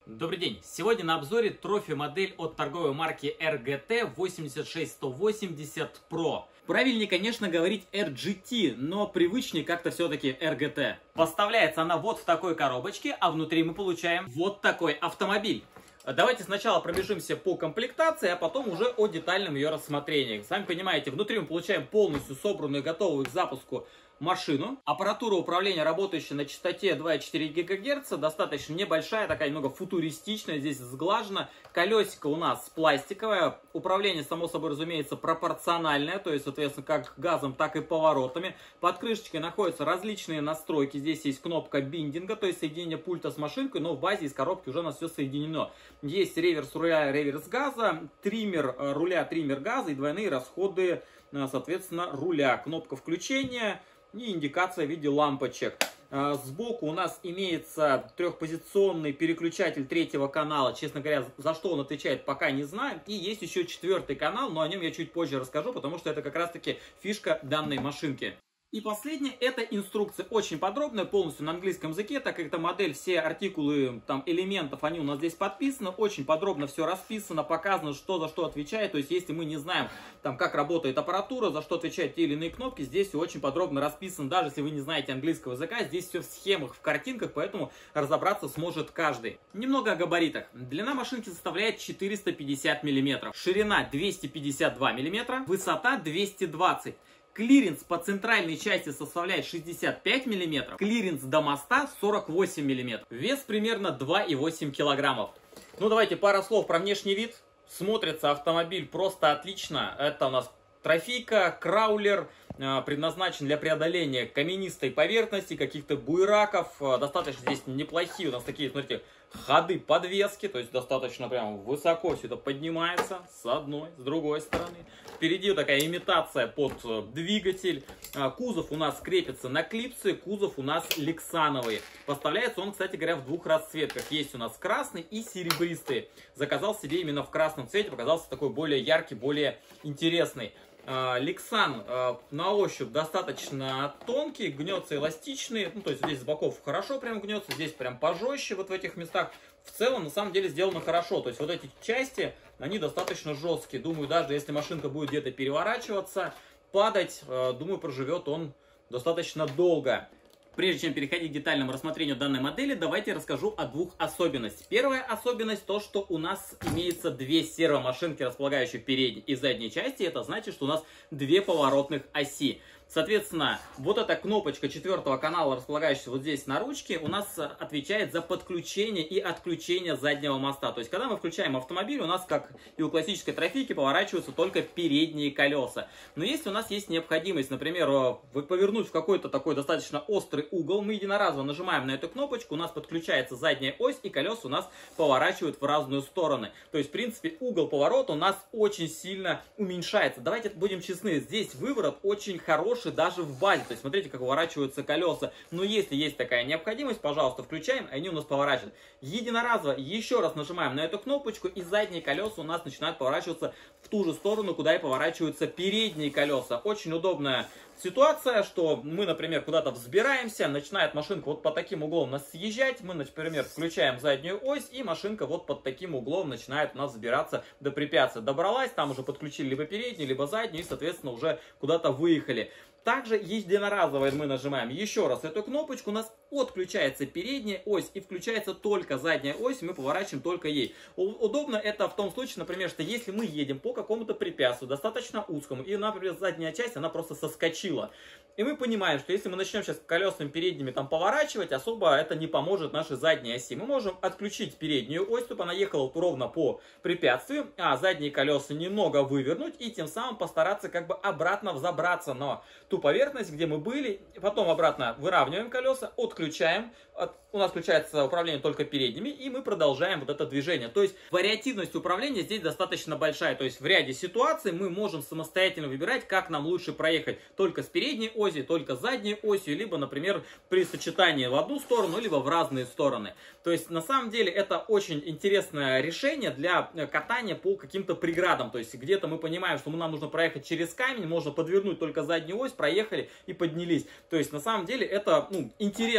Добрый день! Сегодня на обзоре трофи-модель от торговой марки RGT 86180 Pro. Правильнее, конечно, говорить RGT, но привычнее как-то все-таки RGT. Поставляется она вот в такой коробочке, а внутри мы получаем вот такой автомобиль. Давайте сначала пробежимся по комплектации, а потом уже о детальном ее рассмотрении. Сами понимаете, внутри мы получаем полностью собранную, готовую к запуску машину. Аппаратура управления, работающая на частоте 2,4 ГГц, достаточно небольшая, такая немного футуристичная, здесь сглажена. Колесико у нас пластиковое, управление, само собой разумеется, пропорциональное, то есть, соответственно, как газом, так и поворотами. Под крышечкой находятся различные настройки, здесь есть кнопка биндинга, то есть соединение пульта с машинкой, но в базе из коробки уже у нас все соединено. Есть реверс руля, реверс газа, триммер руля, триммер газа и двойные расходы, соответственно, руля. Кнопка включения и индикация в виде лампочек. Сбоку у нас имеется трехпозиционный переключатель третьего канала. Честно говоря, за что он отвечает, пока не знаю. И есть еще четвертый канал, но о нем я чуть позже расскажу, потому что это как раз таки фишка данной машинки. И последнее, это инструкция очень подробная, полностью на английском языке, так как эта модель, все артикулы там, элементов, они у нас здесь подписаны, очень подробно все расписано, показано, что за что отвечает. То есть, если мы не знаем, там, как работает аппаратура, за что отвечают те или иные кнопки, здесь все очень подробно расписано. Даже если вы не знаете английского языка, здесь все в схемах, в картинках, поэтому разобраться сможет каждый. Немного о габаритах. Длина машинки составляет 450 мм, ширина 252 мм, высота 220 мм. Клиренс по центральной части составляет 65 мм, клиренс до моста 48 мм. Вес примерно 2,8 кг. Ну давайте пара слов про внешний вид. Смотрится автомобиль просто отлично. Это у нас трофейка, краулер, предназначен для преодоления каменистой поверхности, каких-то буераков. Достаточно здесь неплохие у нас такие, смотрите, ходы подвески, то есть достаточно прям высоко все это поднимается с одной, с другой стороны. Впереди такая имитация под двигатель. Кузов у нас крепится на клипсы, кузов у нас лексановый. Поставляется он, кстати говоря, в двух расцветках. Есть у нас красный и серебристый. Заказал себе именно в красном цвете, показался такой более яркий, более интересный. Лексан на ощупь достаточно тонкий, гнется эластичный, ну, то есть здесь с боков хорошо прям гнется, здесь прям пожестче вот в этих местах. В целом, на самом деле, сделано хорошо, то есть вот эти части, они достаточно жесткие. Думаю, даже если машинка будет где-то переворачиваться, падать, думаю, проживет он достаточно долго. Прежде чем переходить к детальному рассмотрению данной модели, давайте расскажу о двух особенностях. Первая особенность то, что у нас имеется две сервомашинки, располагающие в передней и задней части. Это значит, что у нас две поворотных оси. Соответственно, вот эта кнопочка четвертого канала, располагающаяся вот здесь на ручке, у нас отвечает за подключение и отключение заднего моста. То есть, когда мы включаем автомобиль, у нас, как и у классической трофейки, поворачиваются только передние колеса. Но если у нас есть необходимость, например, повернуть в какой-то такой достаточно острый угол, мы единоразово нажимаем на эту кнопочку, у нас подключается задняя ось, и колеса у нас поворачивают в разные стороны. То есть, в принципе, угол поворота у нас очень сильно уменьшается. Давайте будем честны, здесь выворот очень хороший даже в базе, то есть смотрите, как поворачиваются колеса. Но если есть такая необходимость, пожалуйста, включаем, они у нас поворачивают. Единоразово еще раз нажимаем на эту кнопочку, и задние колеса у нас начинают поворачиваться в ту же сторону, куда и поворачиваются передние колеса. Очень удобная ситуация, что мы, например, куда-то взбираемся, начинает машинка вот под таким углом нас съезжать, мы, например, включаем заднюю ось, и машинка вот под таким углом начинает у нас взбираться до препятствия. Добралась, там уже подключили либо переднюю, либо заднюю, и, соответственно, уже куда-то выехали. Также единоразово мы нажимаем еще раз эту кнопочку, у нас отключается передняя ось и включается только задняя ось, мы поворачиваем только ей. Удобно это в том случае, например, что если мы едем по какому-то препятствию, достаточно узкому, и, например, задняя часть, она просто соскочила. И мы понимаем, что если мы начнем сейчас колесами передними там поворачивать, особо это не поможет нашей задней оси. Мы можем отключить переднюю ось, чтобы она ехала ровно по препятствию, а задние колеса немного вывернуть и тем самым постараться как бы обратно взобраться на ту поверхность, где мы были. Потом обратно выравниваем колеса, отключаем. У нас включается управление только передними, и мы продолжаем вот это движение. То есть вариативность управления здесь достаточно большая. То есть в ряде ситуаций мы можем самостоятельно выбирать, как нам лучше проехать. Только с передней осью, только с задней осью, либо, например, при сочетании в одну сторону, либо в разные стороны. То есть на самом деле это очень интересное решение для катания по каким-то преградам. То есть где-то мы понимаем, что нам нужно проехать через камень, можно подвернуть только заднюю ось, проехали и поднялись. То есть на самом деле это интересно.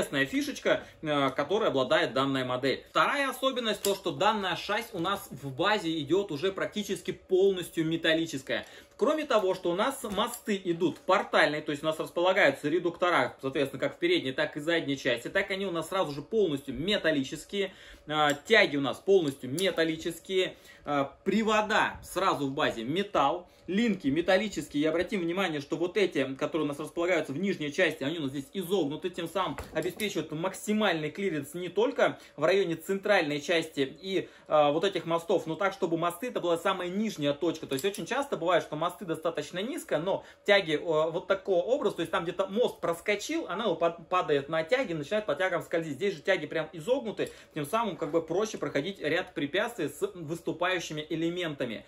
интересная фишечка, которой обладает данная модель. Вторая особенность, то что данная шасси у нас в базе идет уже практически полностью металлическая. Кроме того, что у нас мосты идут портальные, то есть у нас располагаются редуктора, соответственно, как в передней, так и задней части, так они у нас сразу же полностью металлические, тяги у нас полностью металлические, привода сразу в базе металл, линки металлические. И обратим внимание, что вот эти, которые у нас располагаются в нижней части, они у нас здесь изогнуты, тем самым обеспечивают максимальный клиренс не только в районе центральной части и вот этих мостов, но так, чтобы мосты это была самая нижняя точка. То есть очень часто бывает, что мосты достаточно низко, но тяги вот такого образа, то есть там где-то мост проскочил, она падает на тяги, начинает по тягам скользить. Здесь же тяги прям изогнуты, тем самым как бы проще проходить ряд препятствий с выступающими элементами.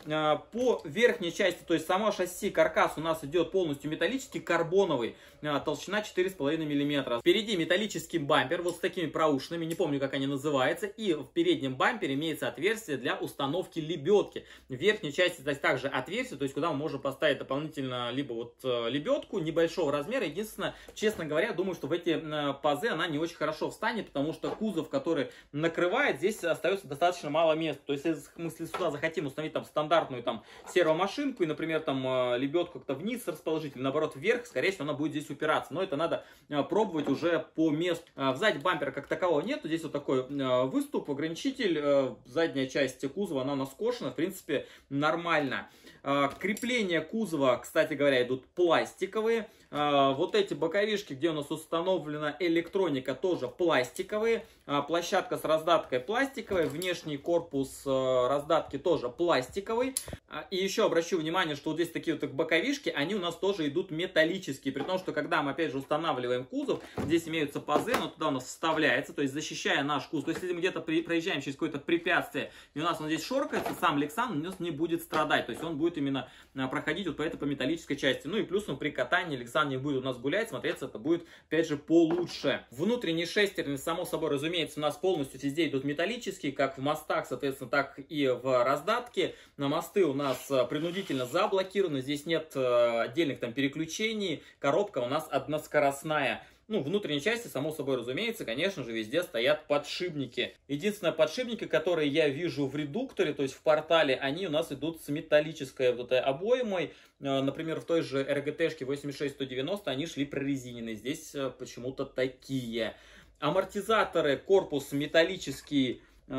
По верхней части, то есть само шасси, каркас у нас идет полностью металлический, карбоновый, толщина 4,5 мм. Впереди металлический бампер вот с такими проушинами, не помню как они называются, и в переднем бампере имеется отверстие для установки лебедки. В верхней части здесь также отверстие, то есть куда мы можем поставить дополнительно либо вот лебедку небольшого размера. Единственное, честно говоря, думаю, что в эти пазы она не очень хорошо встанет, потому что кузов, который накрывает, здесь остается достаточно мало места. То есть если мы сюда захотим установить там стандартную там сервомашинку и, например, там лебедку как-то вниз расположить или наоборот вверх, скорее всего она будет здесь упираться. Но это надо пробовать уже по месту. Сзади бампера как такового нет, здесь вот такой выступ, ограничитель, задняя часть кузова она у нас скошена, в принципе нормально. Крепления кузова, кстати говоря, идут пластиковые. Вот эти боковишки, где у нас установлена электроника, тоже пластиковые. Площадка с раздаткой пластиковая. Внешний корпус раздатки тоже пластиковый. И еще обращу внимание, что вот здесь такие вот боковишки, они у нас тоже идут металлические. При том, что когда мы опять же устанавливаем кузов, здесь имеются пазы, но туда у нас вставляется, то есть защищая наш кузов. То есть если мы где-то проезжаем через какое-то препятствие, и у нас он здесь шоркается, сам Лексан у нас не будет страдать. То есть он будет именно проходить вот по металлической части. Ну и плюсом при катании Лексан не будет у нас гулять, смотреться это будет опять же получше. Внутренние шестерни, само собой разумеется, у нас полностью везде идут металлические, как в мостах, соответственно, так и в раздатке. На мосты у нас принудительно заблокированы, здесь нет отдельных там переключений, коробка у нас односкоростная. Ну, в внутренней части, само собой разумеется, конечно же, везде стоят подшипники. Единственное, подшипники, которые я вижу в редукторе, то есть в портале, они у нас идут с металлической вот этой обоймой. Например, в той же РГТ-шке 86190 они шли прорезиненные. Здесь почему-то такие. Амортизаторы, корпус металлический,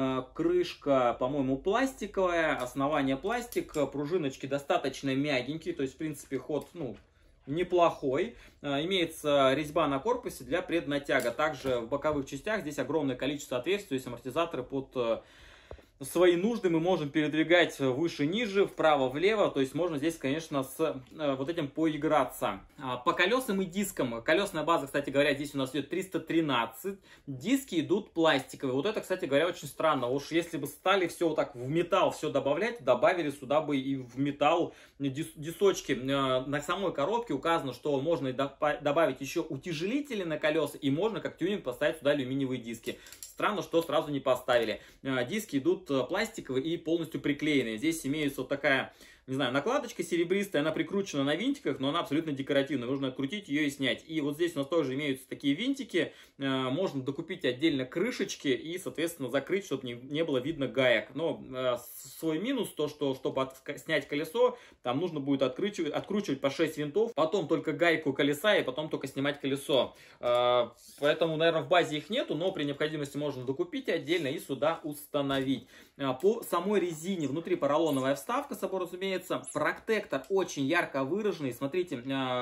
крышка, по-моему, пластиковая, основание пластик, пружиночки достаточно мягенькие, то есть, в принципе, ход, ну, неплохой. Имеется резьба на корпусе для преднатяга. Также в боковых частях здесь огромное количество отверстий, то есть амортизаторы под свои нужды мы можем передвигать выше-ниже, вправо-влево, то есть можно здесь, конечно, с вот этим поиграться. По колесам и дискам, колесная база, кстати говоря, здесь у нас идет 313, диски идут пластиковые. Вот это, кстати говоря, очень странно. Уж если бы стали все вот так в металл все добавлять, добавили сюда бы и в металл дисочки. На самой коробке указано, что можно добавить еще утяжелители на колеса, и можно как тюнинг поставить сюда алюминиевые диски. Странно, что сразу не поставили. Диски идут пластиковые и полностью приклеенные. Здесь имеется вот такая, не знаю, накладочка серебристая, она прикручена на винтиках, но она абсолютно декоративная. Нужно открутить ее и снять. И вот здесь у нас тоже имеются такие винтики. Можно докупить отдельно крышечки и, соответственно, закрыть, чтобы не было видно гаек. Но свой минус, то, что чтобы снять колесо, там нужно будет откручивать по 6 винтов, потом только гайку колеса и потом только снимать колесо. Поэтому, наверное, в базе их нету, но при необходимости можно докупить отдельно и сюда установить. По самой резине внутри поролоновая вставка, собой разумеется. Протектор очень ярко выраженный. Смотрите,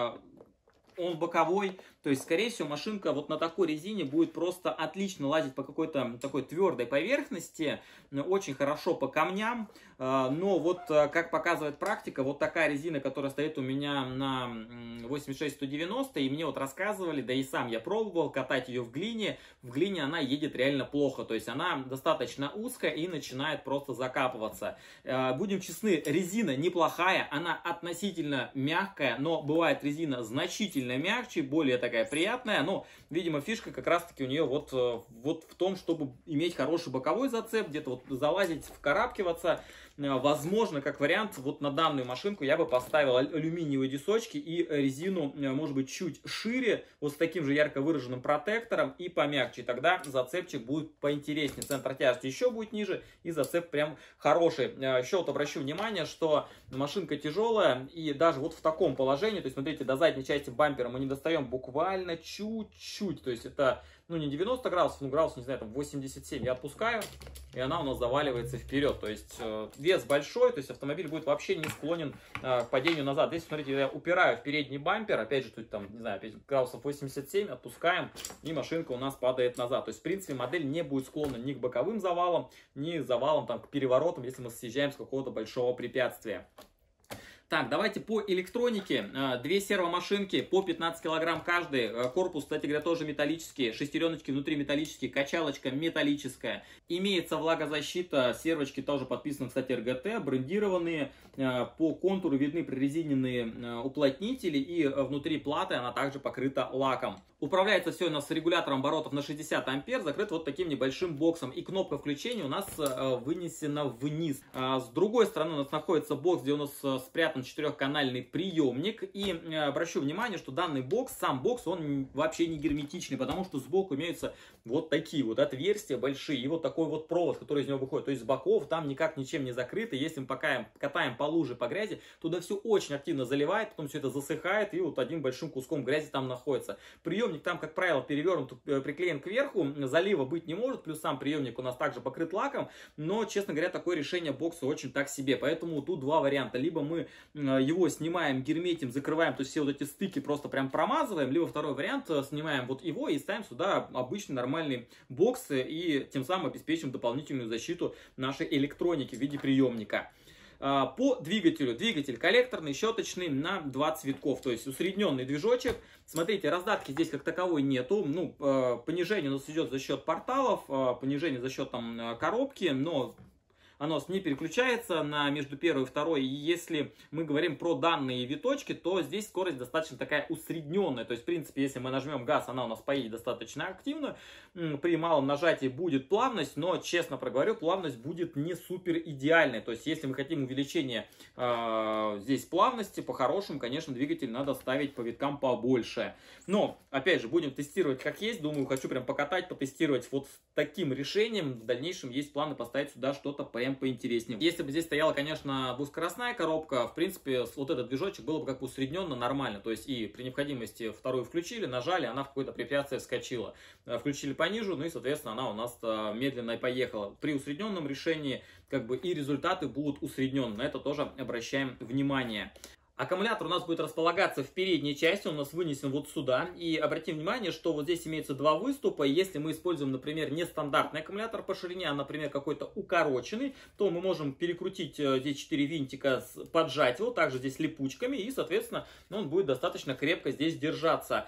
он боковой. То есть, скорее всего, машинка вот на такой резине будет просто отлично лазить по какой-то такой твердой поверхности. Очень хорошо по камням. Но вот, как показывает практика, вот такая резина, которая стоит у меня на 86190, и мне вот рассказывали, да и сам я пробовал катать ее в глине. В глине она едет реально плохо. То есть, она достаточно узкая и начинает просто закапываться. Будем честны, резина неплохая. Она относительно мягкая, но бывает резина значительно сильно мягче, более такая приятная. Но, видимо, фишка как раз-таки у нее вот в том, чтобы иметь хороший боковой зацеп, где-то вот залазить, вкарабкиваться. Возможно, как вариант, вот на данную машинку я бы поставил алюминиевые дисочки и резину, может быть, чуть шире, вот с таким же ярко выраженным протектором и помягче. Тогда зацепчик будет поинтереснее, центр тяжести еще будет ниже и зацеп прям хороший. Еще вот обращу внимание, что машинка тяжелая и даже вот в таком положении, то есть смотрите, до задней части бампера мы не достаем буквально чуть-чуть, то есть это, ну, не 90 градусов, ну, градус, не знаю, там 87 я отпускаю, и она у нас заваливается вперед. То есть вес большой, то есть автомобиль будет вообще не склонен к падению назад. Здесь, смотрите, я упираю в передний бампер, опять же, тут там, не знаю, 5 градусов 87, отпускаем, и машинка у нас падает назад. То есть, в принципе, модель не будет склонна ни к боковым завалам, ни завалам там, к переворотам, если мы съезжаем с какого-то большого препятствия. Так, давайте по электронике. Две сервомашинки по 15 килограмм каждый. Корпус, кстати говоря, тоже металлический. Шестереночки внутри металлические. Качалочка металлическая. Имеется влагозащита. Сервочки тоже подписаны, кстати, РГТ. Брендированные. По контуру видны прорезиненные уплотнители. И внутри платы она также покрыта лаком. Управляется все у нас с регулятором оборотов на 60 ампер. Закрыт вот таким небольшим боксом. И кнопка включения у нас вынесена вниз. С другой стороны у нас находится бокс, где у нас спрятан четырехканальный приемник. И обращу внимание, что данный бокс, сам бокс, он вообще не герметичный, потому что сбоку имеются вот такие вот отверстия большие. И вот такой вот провод, который из него выходит. То есть с боков там никак ничем не закрыто. Если мы пока катаем по луже, по грязи, туда все очень активно заливает, потом все это засыхает, и вот одним большим куском грязи там находится. Приемник там, как правило, перевернут, приклеен кверху, залива быть не может, плюс сам приемник у нас также покрыт лаком, но, честно говоря, такое решение бокса очень так себе. Поэтому тут два варианта. Либо мы его снимаем, герметим, закрываем, то есть все вот эти стыки просто прям промазываем, либо второй вариант, снимаем вот его и ставим сюда обычный нормальный бокс, и тем самым обеспечим дополнительную защиту нашей электроники в виде приемника. По двигателю. Двигатель коллекторный, щеточный на 20 витков, то есть усредненный движочек. Смотрите, раздатки здесь как таковой нету. Ну, понижение у нас идет за счет порталов, понижение за счет там коробки, но оно не переключается на между первой и второй. И если мы говорим про данные виточки, то здесь скорость достаточно такая усредненная. То есть, в принципе, если мы нажмем газ, она у нас поедет достаточно активно. При малом нажатии будет плавность, но, честно проговорю, плавность будет не супер идеальной. То есть, если мы хотим увеличение здесь плавности, по-хорошему, конечно, двигатель надо ставить по виткам побольше. Но, опять же, будем тестировать как есть. Думаю, хочу прям покатать, потестировать вот с таким решением. В дальнейшем есть планы поставить сюда что-то прям поинтереснее. Если бы здесь стояла, конечно, двускоростная коробка, в принципе, вот этот движочек было бы как бы усредненно нормально. То есть и при необходимости вторую включили, нажали, она в какое-то препятствие вскочила. Включили пониже, ну и, соответственно, она у нас медленно и поехала. При усредненном решении как бы и результаты будут усредненные. На это тоже обращаем внимание. Аккумулятор у нас будет располагаться в передней части, он у нас вынесен вот сюда. И обратим внимание, что вот здесь имеются два выступа. Если мы используем, например, не стандартный аккумулятор по ширине, а, например, какой-то укороченный, то мы можем перекрутить здесь 4 винтика, поджать его, также здесь липучками, и, соответственно, он будет достаточно крепко здесь держаться.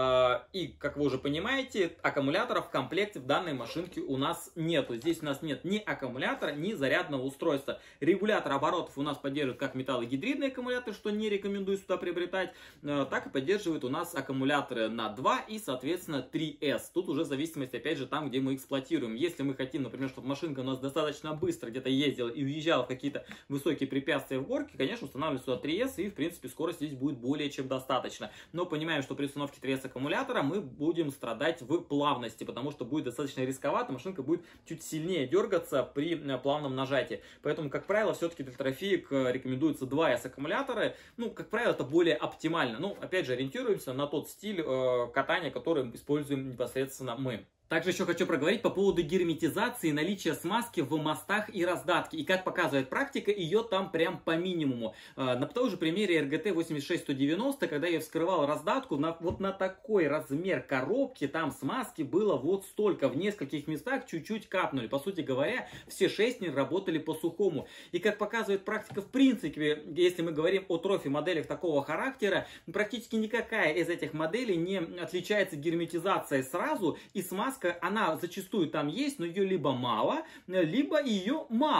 И, как вы уже понимаете, аккумулятора в комплекте в данной машинке у нас нету. Здесь у нас нет ни аккумулятора, ни зарядного устройства. Регулятор оборотов у нас поддерживает как металлогидридные аккумуляторы, что не рекомендую сюда приобретать, так и поддерживает у нас аккумуляторы на 2 и, соответственно, 3S. Тут уже в зависимости, опять же, там, где мы эксплуатируем. Если мы хотим, например, чтобы машинка у нас достаточно быстро где-то ездила и уезжала в какие-то высокие препятствия в горке, конечно, устанавливаем сюда 3S, и, в принципе, скорость здесь будет более чем достаточно. Но понимаем, что при установке 3S аккумулятора мы будем страдать в плавности, потому что будет достаточно рисковато, машинка будет чуть сильнее дергаться при плавном нажатии. Поэтому, как правило, все-таки для трофеек рекомендуется 2S аккумуляторы. Ну, как правило, это более оптимально. Ну, опять же, ориентируемся на тот стиль катания, который используем непосредственно мы. Также еще хочу проговорить по поводу герметизации и наличия смазки в мостах и раздатке. И как показывает практика, ее там прям по минимуму. На том же примере RGT 86190, когда я вскрывал раздатку, вот на такой размер коробки там смазки было вот столько. В нескольких местах чуть-чуть капнули. По сути говоря, все 6 не работали по сухому. И как показывает практика, в принципе, если мы говорим о трофи-моделях такого характера, практически никакая из этих моделей не отличается герметизацией сразу, и смазка, она зачастую там есть, но ее либо мало, либо ее мало.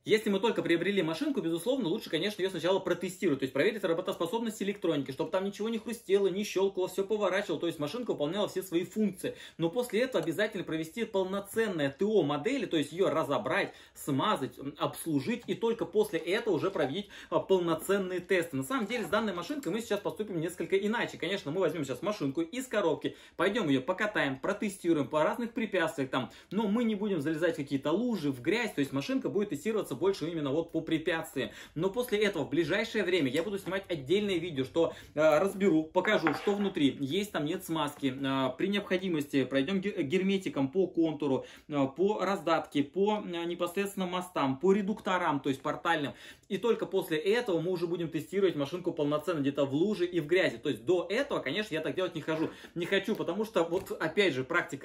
Если мы только приобрели машинку, безусловно, лучше, конечно, ее сначала протестировать, то есть проверить работоспособность электроники, чтобы там ничего не хрустело, не щелкало, все поворачивало, то есть машинка выполняла все свои функции. Но после этого обязательно провести полноценное ТО модели, то есть ее разобрать, смазать, обслужить, и только после этого уже проводить полноценные тесты. На самом деле с данной машинкой мы сейчас поступим несколько иначе. Конечно, мы возьмем сейчас машинку из коробки, пойдем ее покатаем, протестируем по разных препятствиях там, но мы не будем залезать в какие-то лужи, в грязь, то есть машинка будет тестироваться больше именно вот по препятствиям. Но после этого в ближайшее время я буду снимать отдельное видео, что разберу, покажу, что внутри, есть там, нет смазки, при необходимости пройдем герметиком по контуру, по раздатке, по непосредственно мостам, по редукторам, то есть портальным. И только после этого мы уже будем тестировать машинку полноценно где-то в луже и в грязи. То есть до этого, конечно, я так делать не хочу, потому что вот опять же практика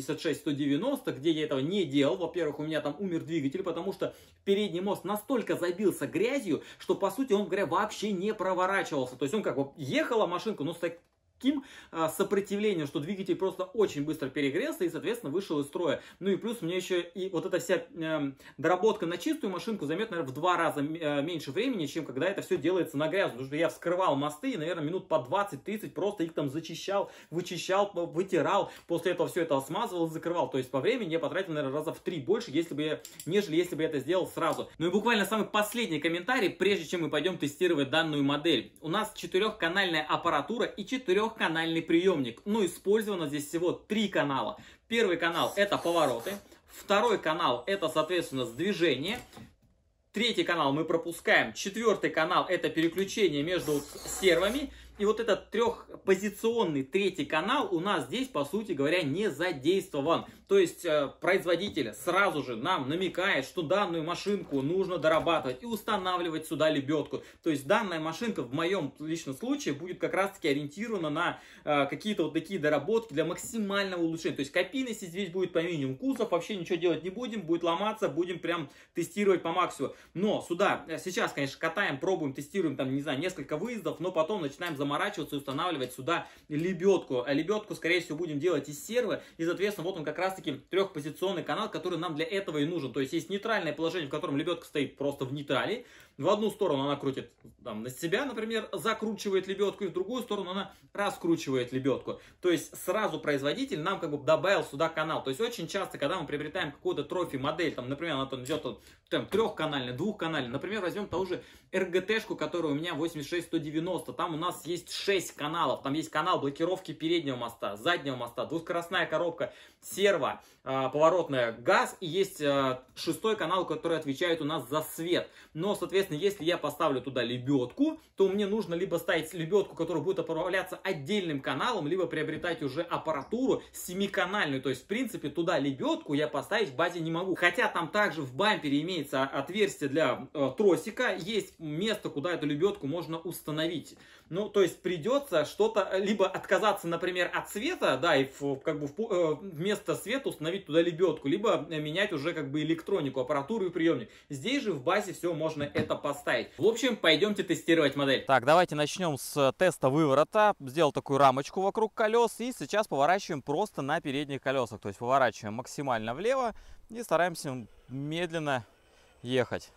86-190, где я этого не делал. Во-первых, у меня там умер двигатель, потому что передний мост настолько забился грязью, что по сути он, говоря, вообще не проворачивался. То есть он как бы ехала машинка, но с таким сопротивлением, что двигатель просто очень быстро перегрелся и, соответственно, вышел из строя. Ну и плюс мне еще и вот эта вся доработка на чистую машинку займет, наверное, в 2 раза меньше времени, чем когда это все делается на грязь. Потому что я вскрывал мосты и, наверное, минут по 20-30 просто их там зачищал, вычищал, вытирал. После этого все это смазывал и закрывал. То есть по времени я потратил, наверное, раза в 3 больше, нежели если бы я это сделал сразу. Ну и буквально самый последний комментарий, прежде чем мы пойдем тестировать данную модель. У нас 4-канальная аппаратура и 4-канальный приемник. Но использовано здесь всего 3 канала. Первый канал это повороты. Второй канал это, соответственно, сдвижение. Третий канал мы пропускаем. 4-й канал это переключение между сервами. И вот этот 3-позиционный 3-й канал у нас здесь, по сути говоря, не задействован. То есть производитель сразу же нам намекает, что данную машинку нужно дорабатывать и устанавливать сюда лебедку. То есть данная машинка в моем личном случае будет как раз таки ориентирована на какие-то вот такие доработки для максимального улучшения. То есть кабинность здесь будет по минимуму, кузов вообще ничего делать не будем, будет ломаться, будем прям тестировать по максимуму. Но сюда сейчас, конечно, катаем, пробуем, тестируем там, не знаю, несколько выездов, но потом начинаем заморачиваться и устанавливать сюда лебедку. А лебедку, скорее всего, будем делать из серва. И, соответственно, вот он как раз-таки 3-позиционный канал, который нам для этого и нужен. То есть есть нейтральное положение, в котором лебедка стоит просто в нейтрале. В одну сторону она крутит там, на себя, например, закручивает лебедку, и в другую сторону она раскручивает лебедку. То есть сразу производитель нам как бы добавил сюда канал. То есть очень часто, когда мы приобретаем какую-то трофи-модель, там, например, она там идет там, 3-канальная, 2-канальная, например, возьмем ту же РГТ-шку, которая у меня 86-190, там у нас есть 6 каналов. Там есть канал блокировки переднего моста, заднего моста, двускоростная коробка, серво, поворотная, газ, и есть 6-й канал, который отвечает у нас за свет. Но, соответственно, если я поставлю туда лебедку, то мне нужно либо ставить лебедку, которая будет управляться отдельным каналом, либо приобретать уже аппаратуру 7-канальную. То есть, в принципе, туда лебедку я поставить в базе не могу. Хотя там также в бампере имеется отверстие для тросика, есть место, куда эту лебедку можно установить. Ну, то есть придется что-то, либо отказаться, например, от света, да, и как бы вместо света установить туда лебедку, либо менять уже как бы электронику, аппаратуру и приемник. Здесь же в базе все можно это поставить. В общем, пойдемте тестировать модель. Так, давайте начнем с теста выворота. Сделал такую рамочку вокруг колес и сейчас поворачиваем просто на передних колесах. То есть поворачиваем максимально влево и стараемся медленно ехать.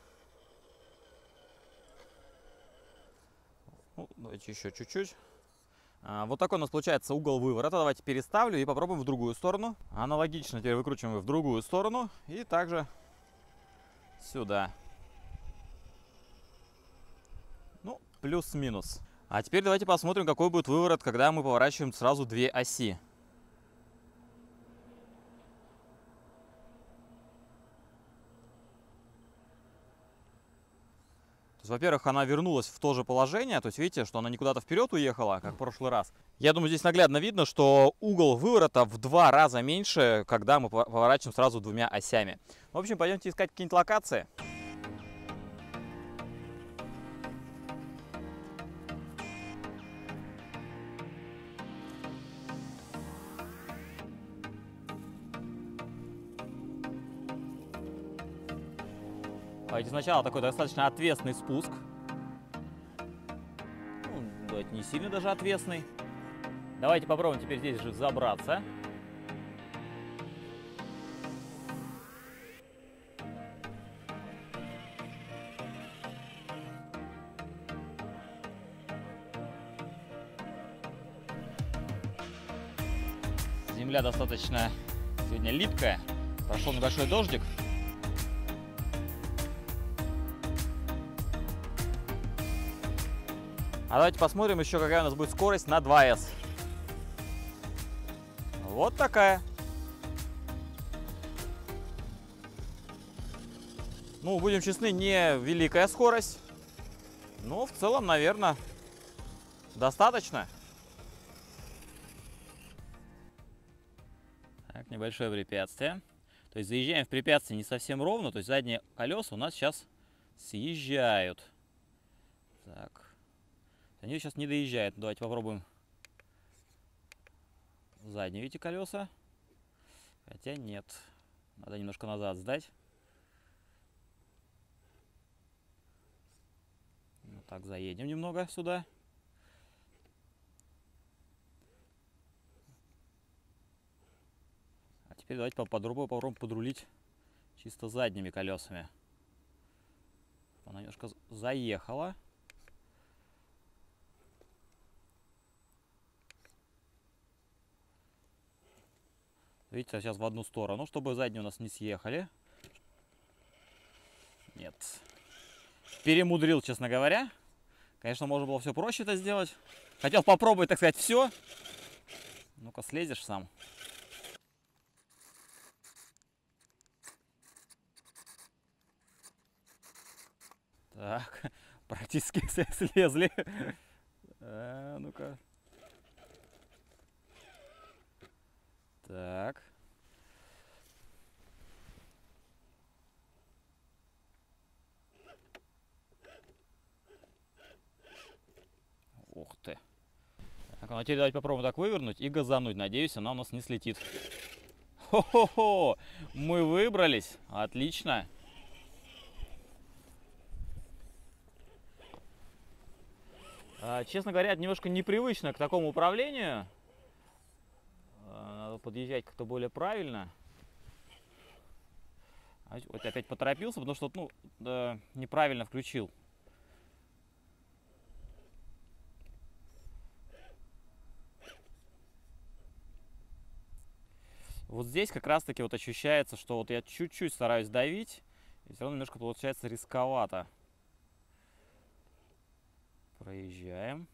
Ну, давайте еще чуть-чуть. Вот такой у нас получается угол выворота. Давайте переставлю и попробуем в другую сторону. Аналогично теперь выкручиваем в другую сторону и также сюда. Ну, плюс-минус. А теперь давайте посмотрим, какой будет выворот, когда мы поворачиваем сразу 2 оси. Во-первых, она вернулась в то же положение, то есть видите, что она не куда-то вперед уехала, как в прошлый раз. Я думаю, здесь наглядно видно, что угол выворота в 2 раза меньше, когда мы поворачиваем сразу 2 осями. В общем, пойдемте искать какие-нибудь локации. Давайте сначала такой достаточно отвесный спуск. Ну, давайте не сильно даже отвесный. Давайте попробуем теперь здесь же забраться. Земля достаточно сегодня липкая. Прошел небольшой дождик. А давайте посмотрим еще, какая у нас будет скорость на 2С. Вот такая. Ну, будем честны, не великая скорость. Но в целом, наверное, достаточно. Так, небольшое препятствие. То есть заезжаем в препятствие не совсем ровно. То есть задние колеса у нас сейчас съезжают. Так. Они сейчас не доезжают. Давайте попробуем задние, видите, колеса. Хотя нет. Надо немножко назад сдать. Вот так, заедем немного сюда. А теперь давайте попробуем подрулить чисто задними колесами. Она немножко заехала. Видите, сейчас в одну сторону, чтобы задние у нас не съехали. Нет. Перемудрил, честно говоря. Конечно, можно было все проще это сделать. Хотел попробовать, так сказать, все. Ну-ка, слезешь сам. Так, практически слезли. Ну-ка. Так. Ух ты. Так, ну а теперь давайте попробуем так вывернуть и газануть. Надеюсь, она у нас не слетит. Хо-хо-хо! Мы выбрались. Отлично. Честно говоря, немножко непривычно к такому управлению. Надо подъезжать как-то более правильно. Вот опять поторопился, потому что неправильно включил. Вот здесь как раз таки вот ощущается, что вот я чуть-чуть стараюсь давить, и все равно немножко получается рисковато. Проезжаем.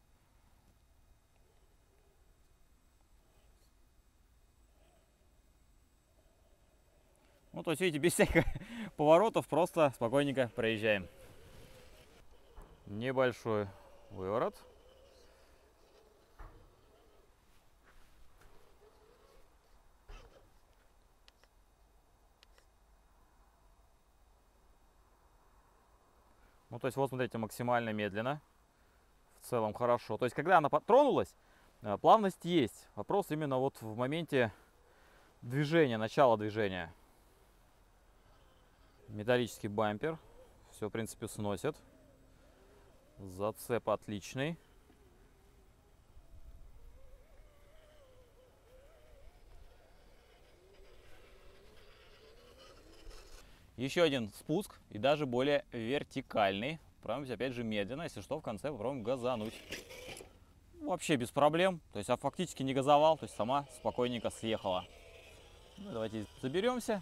Ну, то есть, видите, без всяких поворотов, просто спокойненько проезжаем. Небольшой выворот. Ну, то есть, вот, смотрите, максимально медленно. В целом хорошо. То есть, когда она тронулась, плавность есть. Вопрос именно вот в моменте движения, начала движения. Металлический бампер. Все, в принципе, сносит. Зацеп отличный. Еще один спуск, и даже более вертикальный. Правимся опять же медленно, если что, в конце попробуем газануть. Вообще без проблем. То есть, фактически не газовал, то есть сама спокойненько съехала. Ну, давайте заберемся.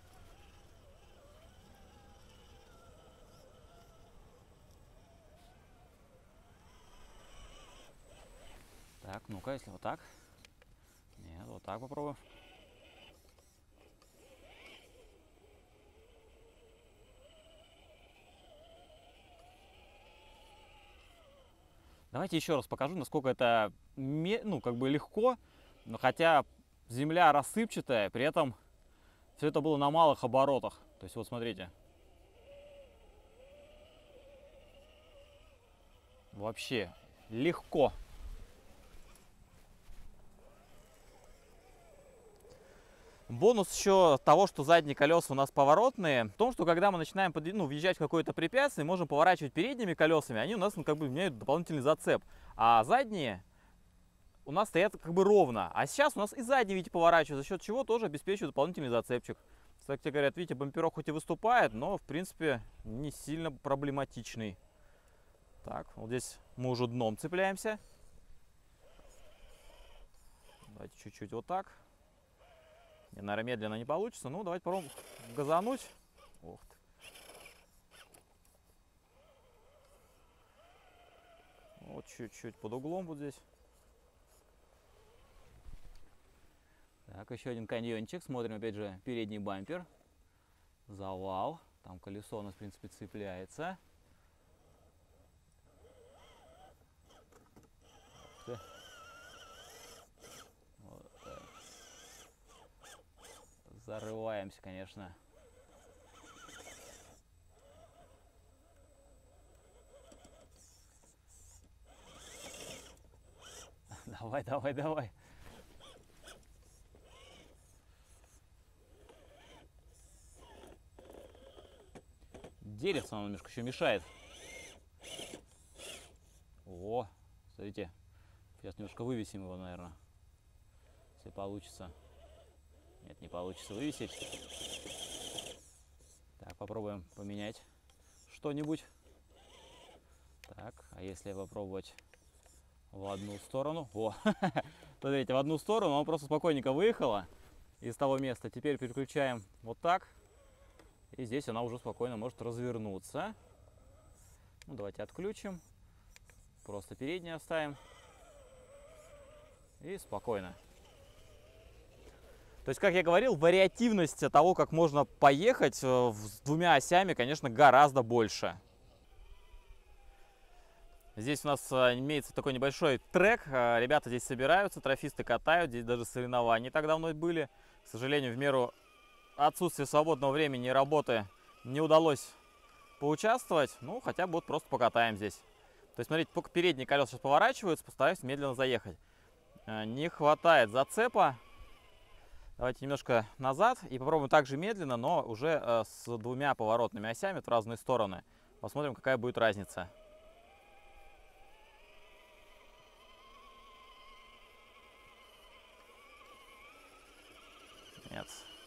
Так, ну-ка, если вот так. Нет, вот так попробуем. Давайте еще раз покажу, насколько это, как бы легко, но хотя земля рассыпчатая, при этом все это было на малых оборотах. То есть вот смотрите. Вообще легко. Бонус еще того, что задние колеса у нас поворотные, в том, что когда мы начинаем въезжать в какое-то препятствие, можем поворачивать передними колесами, они у нас как бы имеют дополнительный зацеп. А задние у нас стоят как бы ровно. А сейчас у нас и задние, видите, поворачивают, за счет чего тоже обеспечивают дополнительный зацепчик. Кстати, говорят, видите, бамперок хоть и выступает, но в принципе не сильно проблематичный. Так, вот здесь мы уже дном цепляемся. Давайте чуть-чуть вот так. Наверное, медленно не получится. Ну, давайте попробуем газануть. Ох ты. Вот чуть-чуть под углом вот здесь. Так, еще один каньончик. Смотрим, опять же, передний бампер. Завал. Там колесо у нас, в принципе, цепляется. Вот так. Зарываемся, конечно. Давай, давай, давай. Деревце оно немножко еще мешает. О, смотрите. Сейчас немножко вывесим его, наверное. Если получится. Нет, не получится вывесить. Так, попробуем поменять что-нибудь. Так, а если попробовать в одну сторону? О, смотрите, в одну сторону она просто спокойненько выехала из того места. Теперь переключаем вот так. И здесь она уже спокойно может развернуться. Ну, давайте отключим. Просто переднее оставим. И спокойно. То есть, как я говорил, вариативность того, как можно поехать с двумя осями, конечно, гораздо больше. Здесь у нас имеется такой небольшой трек. Ребята здесь собираются, трофисты катают. Здесь даже соревнования так давно были. К сожалению, в меру отсутствия свободного времени и работы не удалось поучаствовать. Ну, хотя бы вот просто покатаем здесь. То есть, смотрите, только передние колеса сейчас поворачиваются, постараюсь медленно заехать. Не хватает зацепа. Давайте немножко назад и попробуем также медленно, но уже с двумя поворотными осями в разные стороны. Посмотрим, какая будет разница. Нет.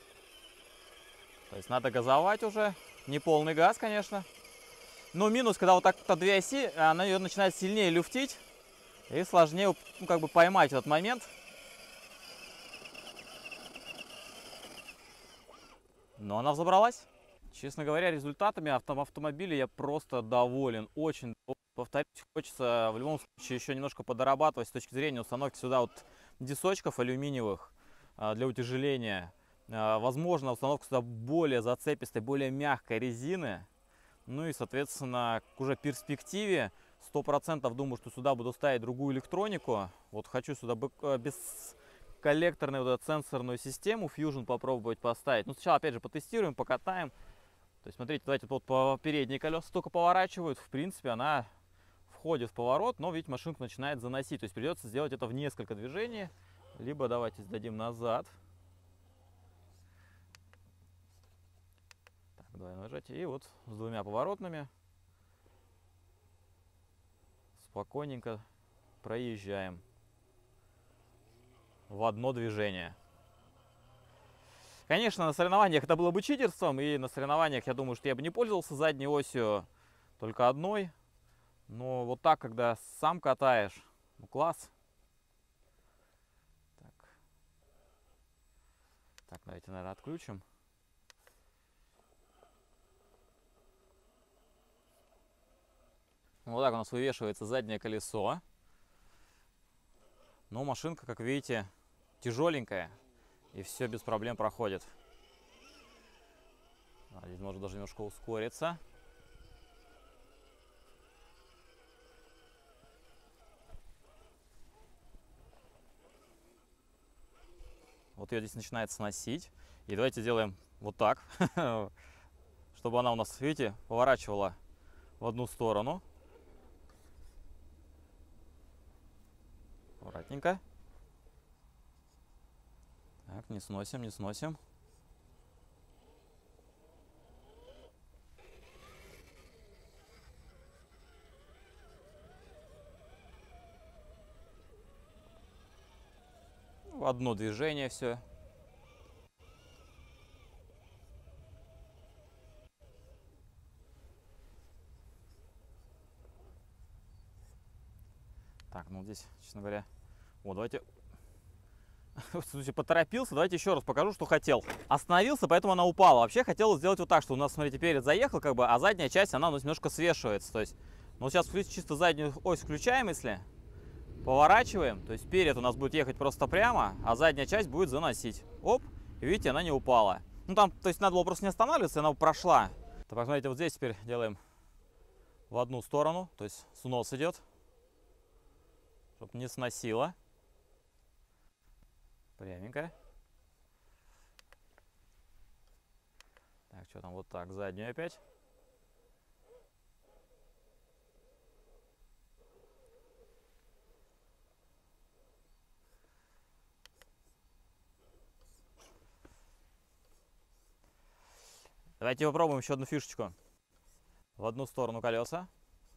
То есть надо газовать уже. Не полный газ, конечно. Но минус, когда вот так две оси, она ее начинает сильнее люфтить. И сложнее, ну, как бы поймать этот момент. Но она взобралась. Честно говоря, результатами автомобиля я просто доволен. Очень доволен. Повторюсь, хочется в любом случае еще немножко подорабатывать с точки зрения установки сюда вот дисочков алюминиевых для утяжеления. Возможно, установка сюда более зацепистой, более мягкой резины. Ну и, соответственно, к уже перспективе 100% думаю, что сюда буду ставить другую электронику. Вот хочу сюда бесколлекторную вот эту сенсорную систему Fusion попробовать поставить. Ну, сначала, опять же, потестируем, покатаем. То есть, смотрите, давайте вот по передние колеса только поворачивают. В принципе, она входит в поворот, но, видите, машинку начинает заносить. То есть, придется сделать это в несколько движений. Либо давайте сдадим назад. Так, двойное нажатие. И вот с двумя поворотными спокойненько проезжаем в одно движение. Конечно, на соревнованиях это было бы читерством, и на соревнованиях, я думаю, что я бы не пользовался задней осью, только одной. Но вот так, когда сам катаешь, ну класс. Так, давайте, наверное, отключим. Вот так у нас вывешивается заднее колесо. Но машинка, как видите, тяжеленькая. И все без проблем проходит. Здесь можно даже немножко ускориться. Вот ее здесь начинает сносить. И давайте сделаем вот так, чтобы она у нас, видите, поворачивала в одну сторону. Аккуратненько. Так, не сносим, не сносим. В одно движение все. Так, ну здесь, честно говоря, вот давайте Поторопился. Давайте еще раз покажу, что хотел. Остановился, поэтому она упала. Вообще хотел сделать вот так, что у нас, смотрите, перед заехал, как бы, а задняя часть, она у нас немножко свешивается. То есть, ну, сейчас чисто заднюю ось включаем, если поворачиваем. То есть, перед у нас будет ехать просто прямо, а задняя часть будет заносить. Оп, и видите, она не упала. Ну, там, то есть, надо было просто не останавливаться, она прошла. Так, посмотрите, вот здесь теперь делаем в одну сторону, то есть, снос идет, чтобы не сносило. Пряменько. Так, что там, вот так, заднюю опять. Давайте попробуем еще одну фишечку. В одну сторону колеса.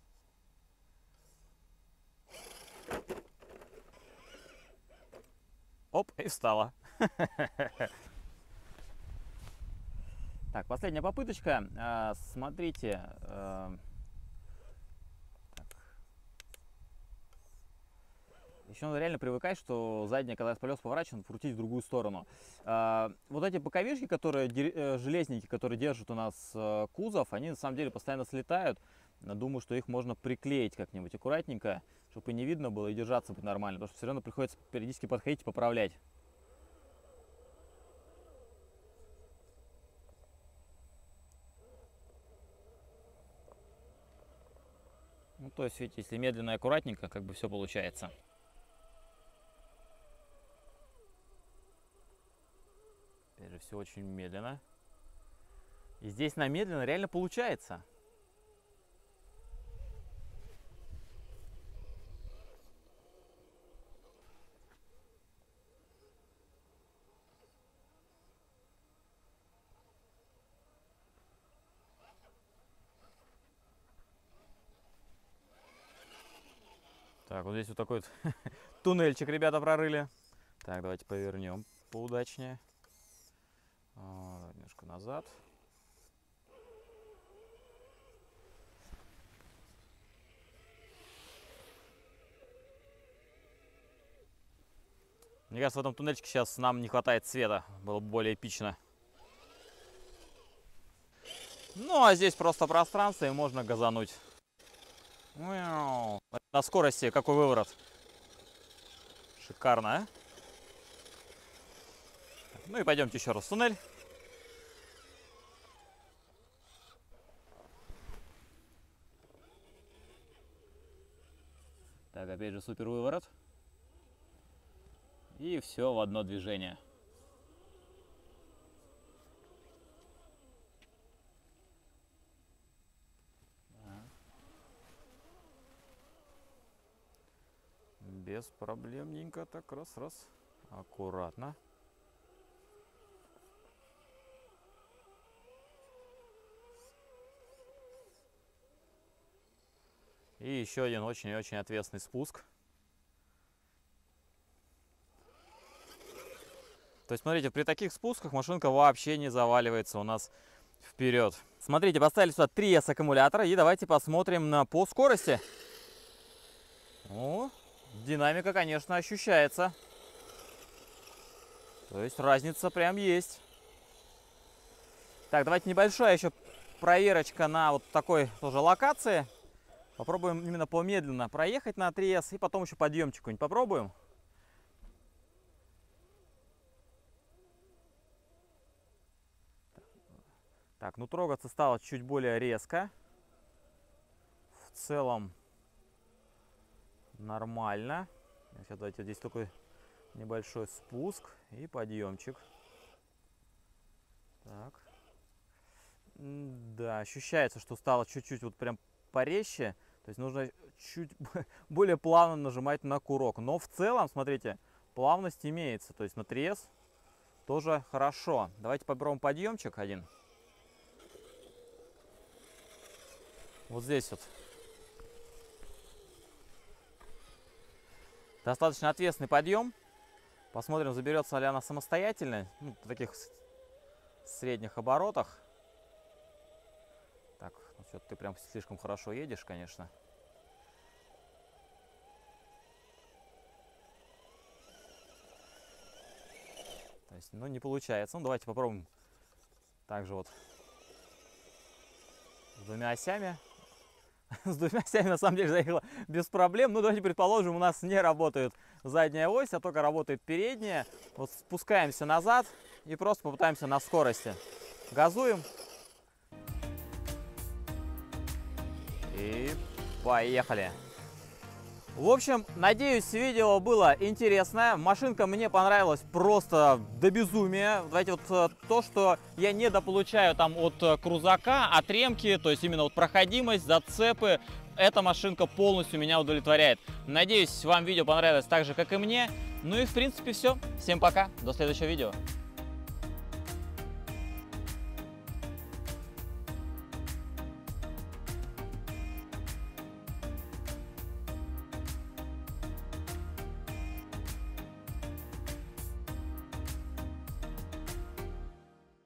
Оп, и встала. Так, последняя попыточка. Смотрите. Еще надо реально привыкать, что задняя, когда колес поворачивает, крутить в другую сторону. Вот эти боковишки, которые железники, которые держат у нас кузов, они на самом деле постоянно слетают. Думаю, что их можно приклеить как-нибудь аккуратненько, чтобы и не видно было, и держаться будет нормально. Потому что все равно приходится периодически подходить и поправлять. Ну, то есть, видите, если медленно и аккуратненько, как бы все получается. Опять же, все очень медленно. И здесь на медленно реально получается. Так, вот здесь вот такой вот туннельчик ребята прорыли. Так, давайте повернем поудачнее. Немножко назад. Мне кажется, в этом туннельчике сейчас нам не хватает света. Было бы более эпично. Ну, а здесь просто пространство, и можно газануть. На скорости какой выворот. Шикарно, а? Ну и пойдемте еще раз в туннель. Так, опять же супер выворот. И все в одно движение. Без проблемненько, так раз-раз. Аккуратно. И еще один очень-очень ответственный спуск. То есть, смотрите, при таких спусках машинка вообще не заваливается у нас вперед. Смотрите, поставили сюда 3S аккумулятора. И давайте посмотрим по скорости. О, динамика, конечно, ощущается. То есть разница прям есть. Так, давайте небольшая еще проверочка на вот такой тоже локации. Попробуем именно помедленно проехать на 3S и потом еще подъемчик какой-нибудь попробуем. Так, ну трогаться стало чуть более резко. В целом нормально. Сейчас давайте здесь такой небольшой спуск и подъемчик. Так. Да, ощущается, что стало чуть-чуть вот прям порезче. То есть нужно чуть более плавно нажимать на курок. Но в целом, смотрите, плавность имеется. То есть на 3S тоже хорошо. Давайте попробуем подъемчик один. Вот здесь вот. Достаточно ответственный подъем. Посмотрим, заберется ли она самостоятельно. Ну, в таких средних оборотах. Так, ну что-то ты прям слишком хорошо едешь, конечно. есть, но не получается. Ну, давайте попробуем также вот с двумя осями. С двумя осями на самом деле заехала без проблем. Ну, давайте предположим, у нас не работает задняя ось, а только работает передняя. Вот спускаемся назад и просто попытаемся на скорости. Газуем. И поехали. В общем, надеюсь, видео было интересное. Машинка мне понравилась просто до безумия. Давайте вот то, что я недополучаю там от крузака, от ремки, то есть именно вот проходимость, зацепы, эта машинка полностью меня удовлетворяет. Надеюсь, вам видео понравилось так же, как и мне. Ну и в принципе все. Всем пока, до следующего видео.